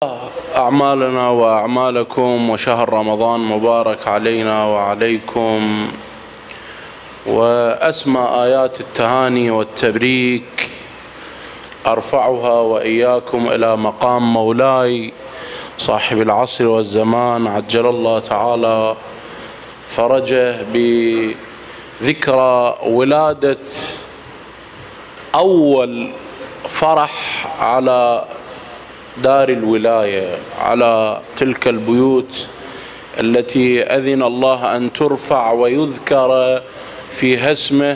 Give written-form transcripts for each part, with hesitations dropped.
أعمالنا وأعمالكم، وشهر رمضان مبارك علينا وعليكم، وأسمى آيات التهاني والتبريك أرفعها وإياكم إلى مقام مولاي صاحب العصر والزمان عجل الله تعالى فرجه بذكرى ولادة أول فرح على دار الولاية، على تلك البيوت التي أذن الله أن ترفع ويذكر فيها اسمه،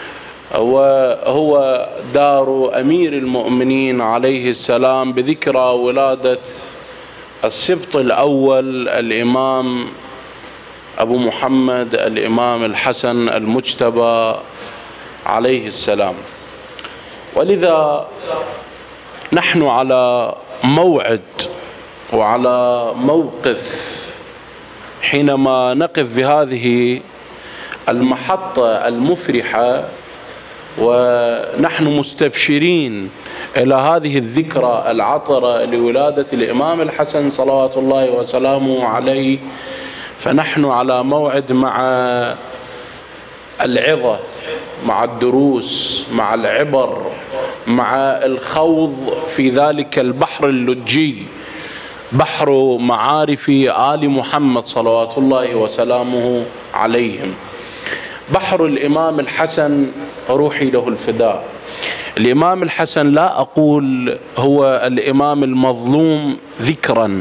وهو دار أمير المؤمنين عليه السلام، بذكرى ولادة السبط الأول الإمام أبو محمد الإمام الحسن المجتبى عليه السلام. ولذا نحن على موعد وعلى موقف حينما نقف بهذه المحطة المفرحة، ونحن مستبشرين إلى هذه الذكرى العطرة لولادة الإمام الحسن صلوات الله وسلامه عليه. فنحن على موعد مع العظة، مع الدروس، مع العبر، مع الخوض في ذلك البحر اللجي، بحر معارف آل محمد صلوات الله وسلامه عليهم، بحر الإمام الحسن روحي له الفداء. الإمام الحسن لا أقول هو الإمام المظلوم ذكرا،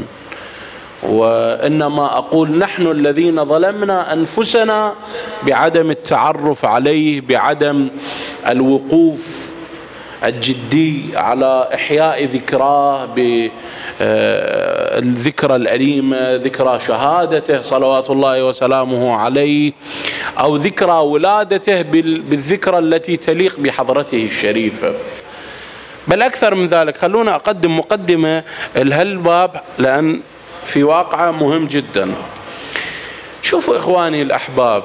وإنما أقول نحن الذين ظلمنا أنفسنا بعدم التعرف عليه، بعدم الوقوف الجدي على إحياء ذكراه بالذكرى الأليمة، ذكرى شهادته صلوات الله وسلامه عليه، أو ذكرى ولادته بالذكرى التي تليق بحضرته الشريفة. بل أكثر من ذلك، خلونا أقدم مقدمة لهالباب لأن في واقعة مهم جدا. شوفوا إخواني الأحباب،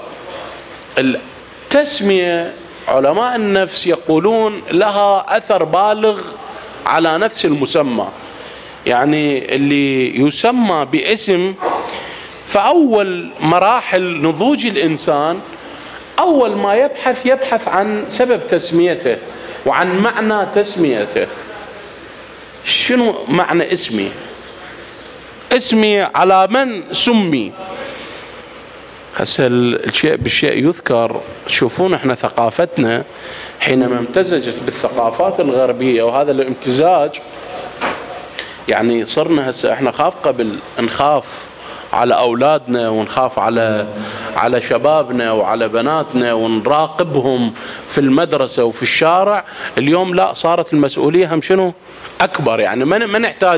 التسمية علماء النفس يقولون لها أثر بالغ على نفس المسمى. يعني اللي يسمى باسم، فأول مراحل نضوج الإنسان أول ما يبحث عن سبب تسميته وعن معنى تسميته. شنو معنى اسمي؟ اسمي على من سمي؟ هسه الشيء بالشيء يذكر. شوفون احنا ثقافتنا حينما امتزجت بالثقافات الغربية، وهذا الامتزاج يعني صرنا هسه احنا قبل نخاف على أولادنا ونخاف على شبابنا وعلى بناتنا ونراقبهم في المدرسة وفي الشارع. اليوم لا، صارت المسؤولية هم شنو أكبر. يعني ما نحتاج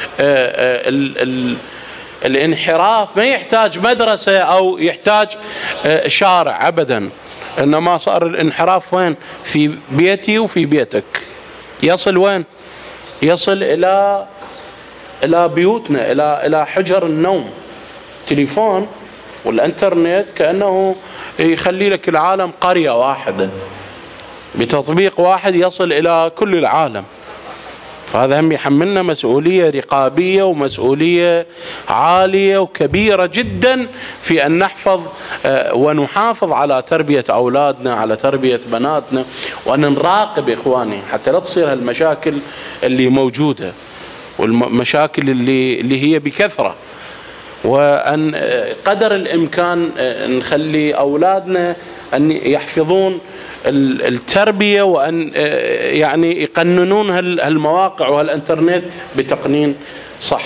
الانحراف، ما يحتاج مدرسة أو يحتاج شارع أبدا، إنما صار الانحراف وين؟ في بيتي وفي بيتك. يصل وين؟ يصل إلى بيوتنا، إلى حجر النوم. تليفون والإنترنت كأنه يخلي لك العالم قرية واحدة، بتطبيق واحد يصل إلى كل العالم. فهذا هم يحملنا مسؤولية رقابية ومسؤولية عالية وكبيرة جدا في أن نحفظ ونحافظ على تربية أولادنا، على تربية بناتنا، وأن نراقب إخواني حتى لا تصير هالمشاكل اللي موجودة، والمشاكل اللي هي بكثرة. وأن قدر الإمكان نخلي أولادنا أن يحفظون التربية، وأن يعني يقننون هالمواقع وهالإنترنت بتقنين صح.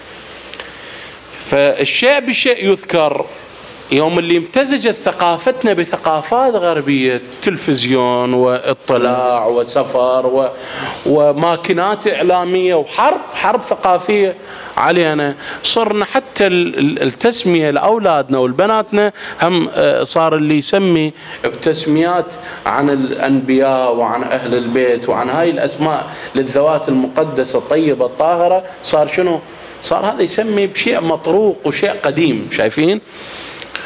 فالشيء بشيء يذكر، يوم اللي امتزجت ثقافتنا بثقافات غربية، تلفزيون واطلاع وسفر وماكينات إعلامية وحرب ثقافية علينا، صرنا حتى التسمية لأولادنا والبناتنا هم صار اللي يسمي بتسميات عن الأنبياء وعن أهل البيت وعن هاي الأسماء للذوات المقدسة الطيبة الطاهرة. صار شنو؟ صار هذا يسمي بشيء مطروق وشيء قديم. شايفين؟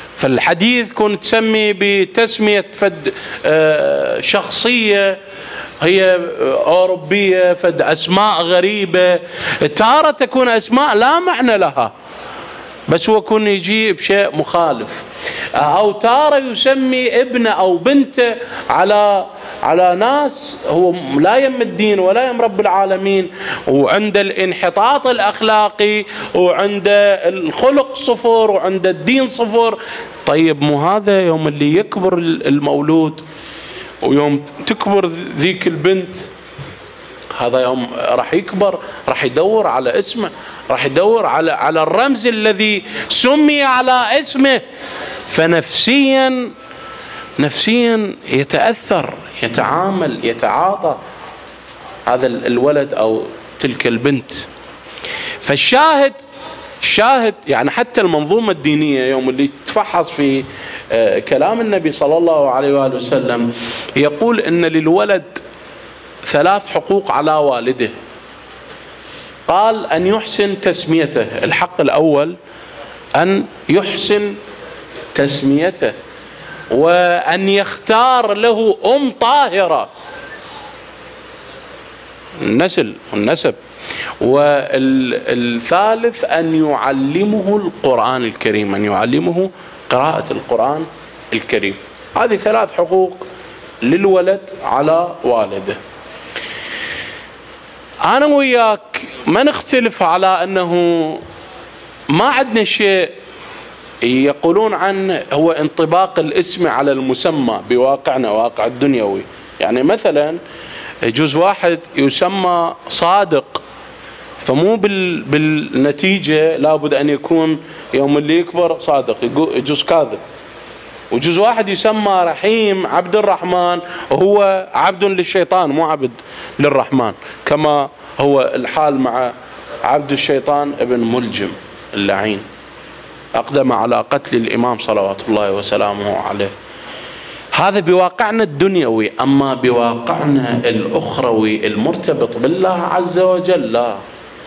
فالحديث كنت تسمي بتسمية فد شخصية هي أوروبية، فد أسماء غريبة، تارة تكون أسماء لا معنى لها بس هو يكون يجي بشيء مخالف، أو تارة يسمي ابنه أو بنته على ناس هو لا يم الدين ولا يم رب العالمين، وعند الانحطاط الأخلاقي وعند الخلق صفر وعند الدين صفر. طيب مو هذا يوم اللي يكبر المولود ويوم تكبر ذيك البنت، هذا يوم راح يكبر راح يدور على اسمه، راح يدور على الرمز الذي سمي على اسمه، فنفسيا يتأثر، يتعامل، يتعاطى هذا الولد أو تلك البنت. فالشاهد يعني حتى المنظومة الدينية يوم اللي تفحص في كلام النبي صلى الله عليه وآله وسلم يقول إن للولد 3 حقوق على والده. قال أن يحسن تسميته، الحق الأول أن يحسن تسميته، وأن يختار له أم طاهرة، النسل والنسب، والثالث أن يعلمه القرآن الكريم، أن يعلمه قراءة القرآن الكريم. هذه 3 حقوق للولد على والده. أنا وياك ما نختلف على أنه ما عندنا شيء يقولون عنه هو انطباق الاسم على المسمى بواقعنا، واقع الدنيوي. يعني مثلا يجوز واحد يسمى صادق، فمو بالنتيجة لابد أن يكون يوم اللي يكبر صادق، يجوز كاذب. ويجوز واحد يسمى رحيم، عبد الرحمن، وهو عبد للشيطان مو عبد للرحمن، كما هو الحال مع عبد الشيطان ابن ملجم اللعين، أقدم على قتل الإمام صلوات الله وسلامه عليه. هذا بواقعنا الدنيوي، أما بواقعنا الأخروي المرتبط بالله عز وجل لا،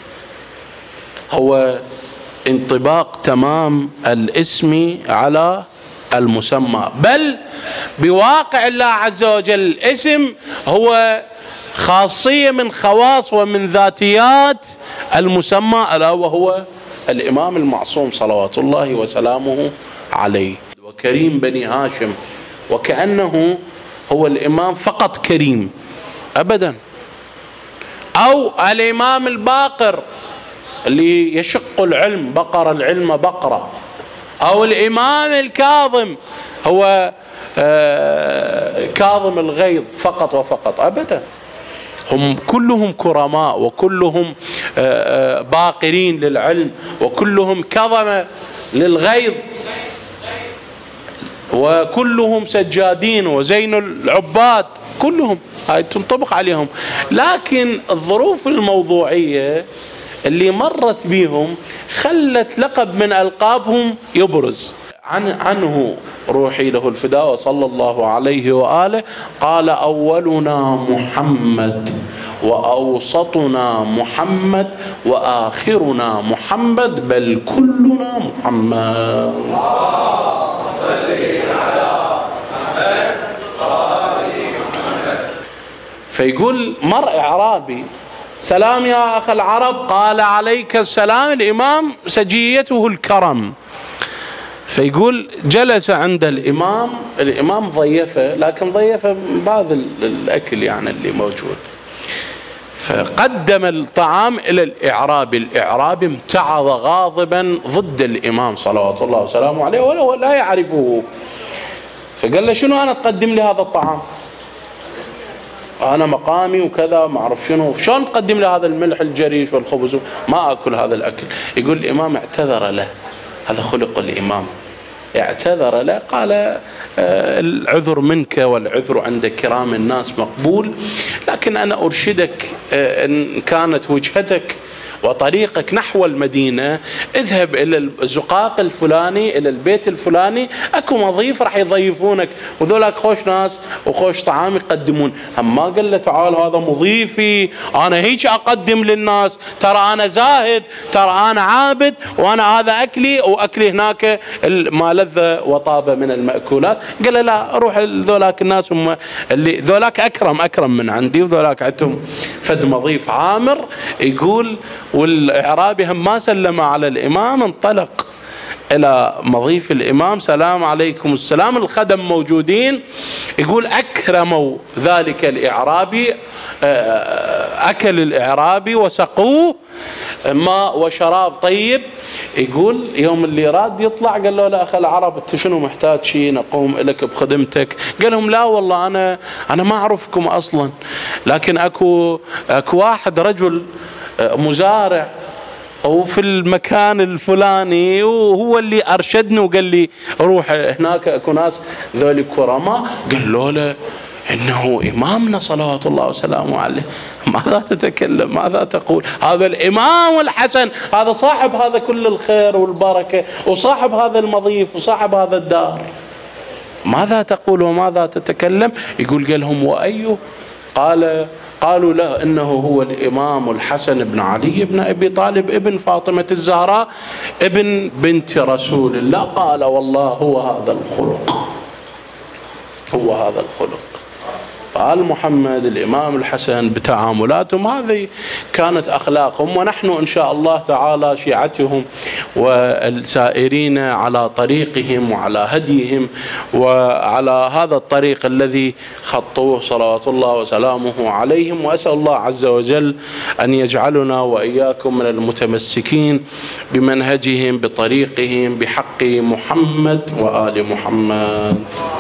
هو انطباق تمام الاسم على المسمى، بل بواقع الله عز وجل الاسم هو خاصية من خواص ومن ذاتيات المسمى، ألا وهو الإمام المعصوم صلوات الله وسلامه عليه، وكريم بني هاشم، وكأنه هو الإمام فقط كريم أبدا، أو الإمام الباقر اللي يشق العلم، بقر العلم بقرة، أو الإمام الكاظم هو كاظم الغيظ فقط وفقط أبدا. هم كلهم كرماء، وكلهم باقرين للعلم، وكلهم كظمة للغيظ، وكلهم سجادين وزين العباد، كلهم هاي تنطبق عليهم. لكن الظروف الموضوعية اللي مرت بيهم خلت لقب من ألقابهم يبرز. عنه روحي له الفداء وصلى الله عليه وآله قال: أولنا محمد، وأوسطنا محمد، وآخرنا محمد، بل كلنا محمد. فيقول مر إعرابي: سلام يا أخ العرب. قال: عليك السلام. الإمام سجيته الكرم. فيقول جلس عند الإمام ضيفه، لكن ضيفه بعض الأكل يعني اللي موجود، فقدم الطعام إلى الإعرابي امتعض غاضبا ضد الإمام صلوات الله وسلامه عليه وهو لا يعرفه. فقال له: شنو أنا تقدم لي هذا الطعام؟ أنا مقامي وكذا ما أعرف شنو، شلون تقدم لي هذا الملح الجريش والخبز؟ ما أكل هذا الأكل. يقول الإمام اعتذر له، هذا خلق الإمام، اعتذر له، قال: العذر منك والعذر عند كرام الناس مقبول، لكن أنا أرشدك إن كانت وجهتك وطريقك نحو المدينة، اذهب إلى الزقاق الفلاني، إلى البيت الفلاني، أكو مضيف راح يضيفونك، وذولاك خوش ناس وخوش طعام يقدمون. هم ما قال له تعال هذا مضيفي أنا هيك أقدم للناس، ترى أنا زاهد، ترى أنا عابد، وأنا هذا أكلي وأكلي هناك ما لذ وطاب من المأكولات. قال له لا، روح ذولاك الناس هم اللي ذولاك أكرم من عندي، وذولاك عندهم فد مضيف عامر. يقول والإعرابي هم ما سلم على الإمام، انطلق إلى مضيف الإمام، سلام عليكم السلام، الخدم موجودين. يقول أكرموا ذلك الإعرابي، أكل الإعرابي وسقوه ماء وشراب طيب. يقول يوم اللي راد يطلع قال له لا أخي العرب أنت شنو محتاج شيء نقوم لك بخدمتك؟ قال لهم لا والله أنا ما أعرفكم أصلا، لكن أكو واحد رجل مزارع وفي المكان الفلاني وهو اللي أرشدني وقال لي روح هناك أكو ناس ذولي كرماء. قال له إنه إمامنا صلوات الله وسلامه عليه. ماذا تتكلم؟ ماذا تقول؟ هذا الإمام الحسن، هذا صاحب هذا كل الخير والبركة، وصاحب هذا المضيف، وصاحب هذا الدار. ماذا تقول وماذا تتكلم؟ يقول قال لهم وأيه؟ قالوا له إنه هو الإمام الحسن بن علي بن أبي طالب ابن فاطمة الزهراء ابن بنت رسول الله. قال والله هو هذا الخلق، هو هذا الخلق. فآل محمد الإمام الحسن بتعاملاتهم هذه كانت أخلاقهم، ونحن إن شاء الله تعالى شيعتهم والسائرين على طريقهم وعلى هديهم وعلى هذا الطريق الذي خطوه صلوات الله وسلامه عليهم. وأسأل الله عز وجل أن يجعلنا وإياكم من المتمسكين بمنهجهم بطريقهم بحق محمد وآل محمد.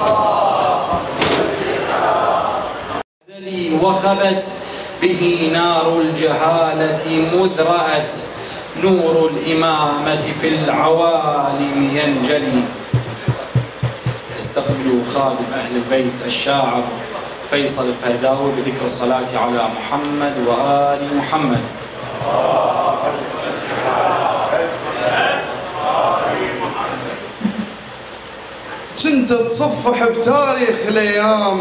وخبت به نار الجهالة مذ رأت نور الإمامة في العوالم ينجلي. استقبلوا خادم أهل البيت الشاعر فيصل الفهداوي بذكر الصلاة على محمد وآل محمد. كنت تصفح بتاريخ الأيام،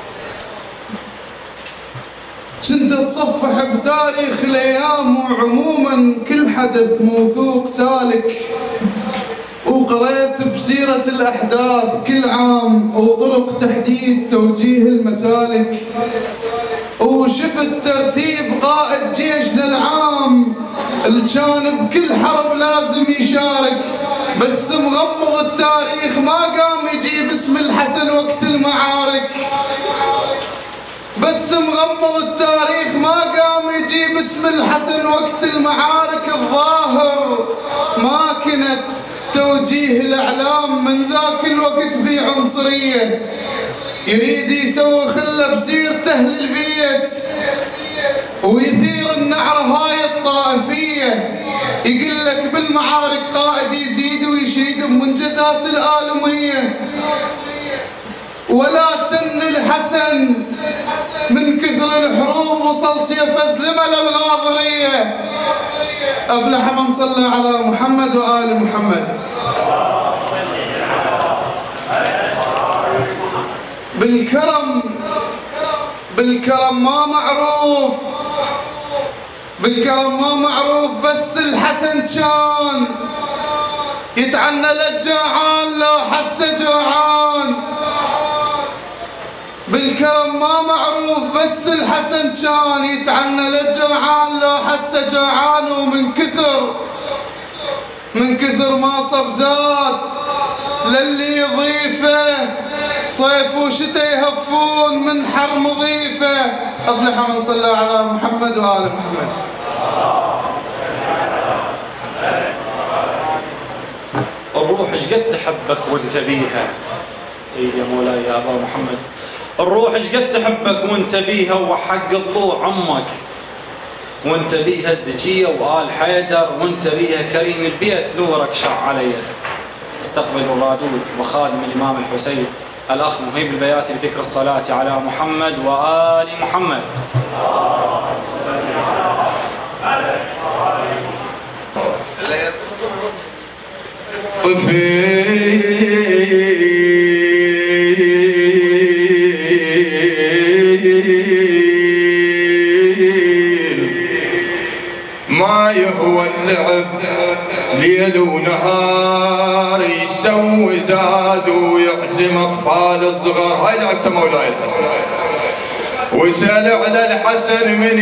كنت تصفح بتاريخ الأيام، وعموما كل حدث موثوق سالك، وقريت بسيرة الأحداث كل عام وطرق تحديد توجيه المسالك، وشفت ترتيب قائد جيشنا العام اللي كان بكل حرب لازم يشارك، بس مغمض التاريخ ما قام يجيب اسم الحسن وقت المعارك. بس مغمض التاريخ ما قام يجيب اسم الحسن وقت المعارك. الظاهر ماكنة توجيه الإعلام من ذاك الوقت بعنصرية، يريد يسوي خلة بسيرة أهل البيت ويثير النعرة هاي الطائفية. يقول لك بالمعارك قائد يزيد ويشيد بمنجزات الآلمية، ولكن الحسن من كثر الحروب وصل سيف أسلمة للغاضرية. أفلح من صلى على محمد وآل محمد. بالكرم ما معروف، بالكرم ما معروف، بس الحسن كان يتعنى للجوعان لو حس جوعان. بالكرم ما معروف، بس الحسن كان يتعنى للجوعان لو حس جوعان. ومن كثر ما صب زاد للي يضيفه، صيف وشتاء يهفون من حر مضيفه. أفلح من صلى على محمد وآل محمد. الروح ايش قد تحبك وانت بيها سيدي يا مولاي يا أبا محمد. الروح ايش قد تحبك وانت بيها، وحق الضوء عمك وانت بيها الزكية وآل حيدر، وانت بيها كريم البيت نورك شع علي. استقبل الرادود وخادم الإمام الحسين الأخ مهيب البياتي لذكر الصلاة على محمد وآل محمد. ما يهوى اللعب ليل ونهار، يسوي زاد ويعزم اطفال صغار. هاي لعبته مولاي الحسن. وسأل على الحسن من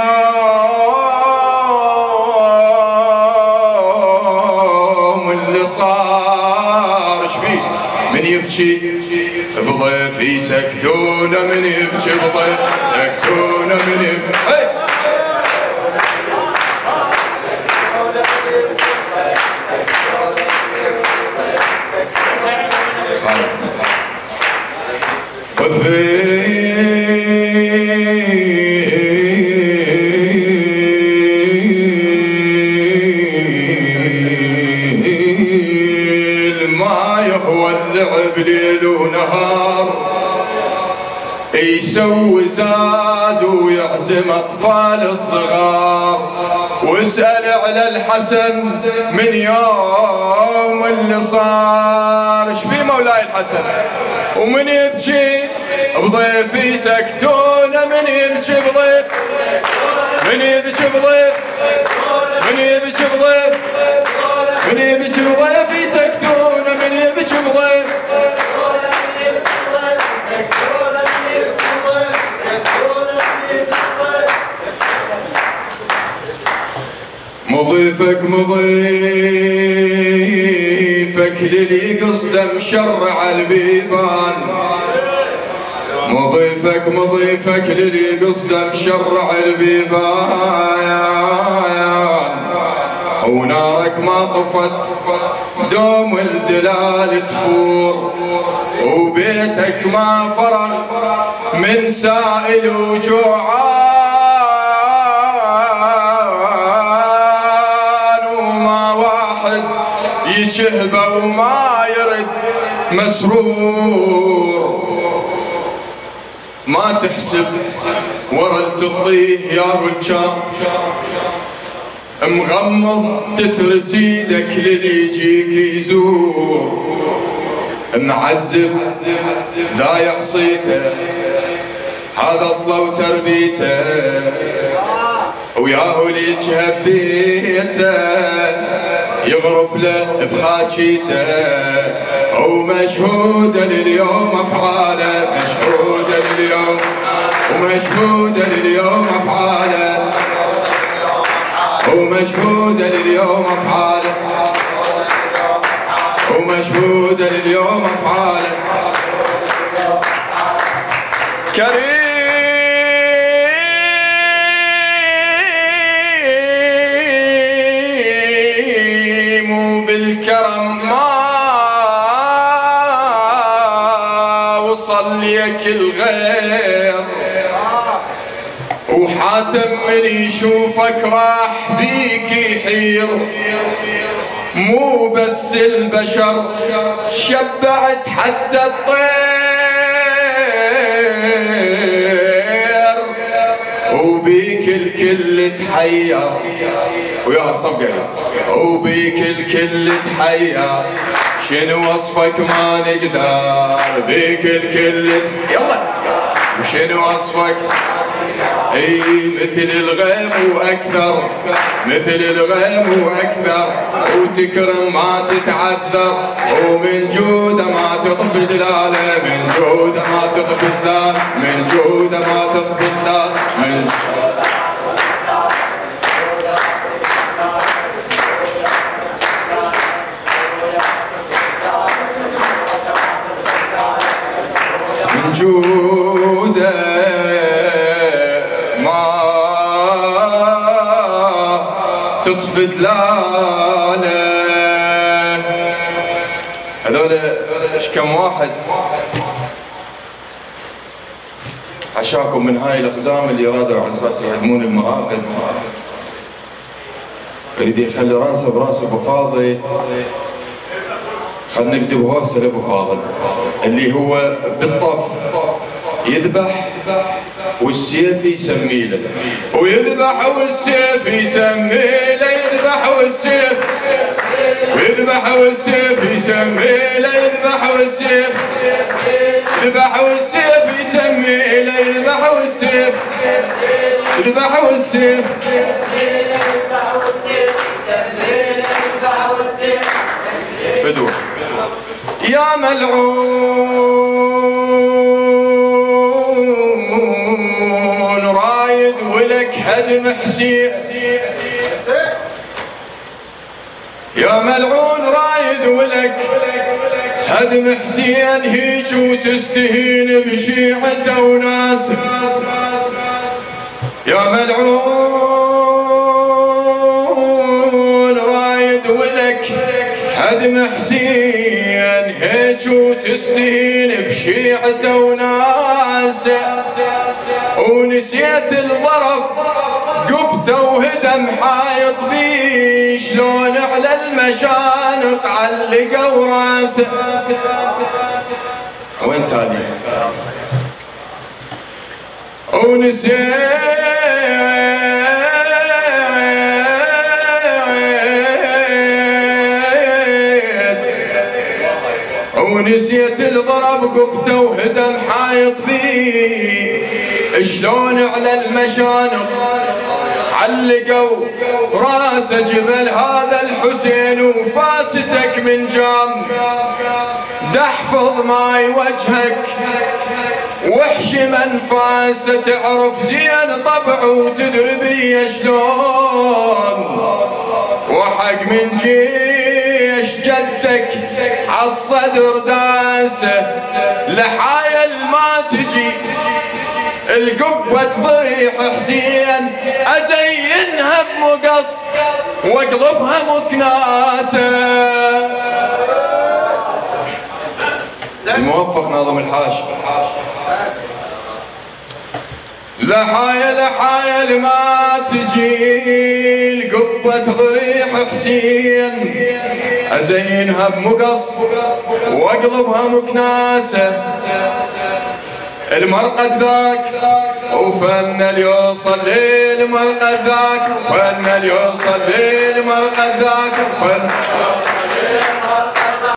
يوم اللي صار شبيه من يبكي بضيفي سكتونا، من يبكي بضيف سكتونا، من يبكي ما يهوى اللعب ليل ونهار، يسوي زاد ويعزم اطفال الصغار. واسأل على الحسن من يوم اللي صار شبيه مولاي الحسن. ومن يبكي بضيفي سكتونا، من يبكي بضيف، من يبكي بضيف، من يبكي بضيف، من يبكي بضيفي سكتونا، من يبكي بضيف. مضيفك مضيفك للي قصده مشرع البيبان، مضيفك مضيفك للي قصده مشرع البيبان. ونارك ما طفت دوم الدلال تفور، وبيتك ما فرغ من سائل وجوعان. يشهبه وما يرد مسرور، ما تحسب ورا تطيه يا رجال، مغمض تترس ايدك للي يجيك يزور. معذب ذا يعصيته هذا اصله وتربيته، وياهو اللي يجهب بيته يغرف له بخاكيته. ومشهودة لليوم افعاله، مشهودة لليوم، ومشهودة لليوم افعاله، ومشهودة لليوم افعاله، ومشهودة لليوم افعاله. كريم بالكرم ما وصل ليك الغير، وحاتم من يشوفك راح بيك يحير. مو بس البشر شبعت حتى الطير، وبيك الكل تحير. ويا صبقة وبيك الكل تحير، شنو وصفك ما نقدر بيك الكل يلا وشنو وصفك. اي مثل الغيم واكثر، مثل الغيم واكثر، وتكرم ما تتعذر، ومن جوده ما تطفي دلاله، من جوده ما تطفي دلاله، من جوده ما تطفي دلاله، من جوده ما تطفي دلاله. هذول ايش كم واحد عشاكم من هاي الاقزام اللي رادوا على اساس يهدمون المراقد. يريد يخلي راسه براس ابو فاضل. خلنا نكتب هوسه لابو فاضل اللي هو بالطف يذبح والسيف يسمي له، ويذبح والسيف يسمي له، يذبح والسيف، ويذبح والسيف يسمي له يذبح والسيف، ذبح والسيف يسمي له يذبح والسيف، ذبح والسيف، فدوة. يا ملعون رايد ولك هدم حسين، يا ملعون رايد ولك هدم حسين، هيج وتستهين بشيعته وناسه. يا ملعون رايد ولك هدم حسين، هيج وتستهين بشيعته وناسه. ونسيت الضرب قبته وهدم حايط بيه، شلون على المشانق علقوا راسه. وين تالي؟ ونسيت الضرب قبته وهدم حايط بيه، شلون على المشانق علقوا راسه. جبل هذا الحسين وفاستك من جام، دحفظ ماي وجهك وحشي منفاسه. تعرف زين طبعه وتدري بيه شلون، وحق من جيش جدك عالصدر داسه. لحايل ما تجي القبة ضريح حسين، أزينها بمقص واقلبها مكناسة. الموفق ناظم الحاشي. لحايل حايل ما تجي القبة ضريح حسين، أزينها بمقص واقلبها مكناسة. المرقد ذاك وفن اليوصل للمرقد ذاك، وفن اليوصل للمرقد ذاك، وفن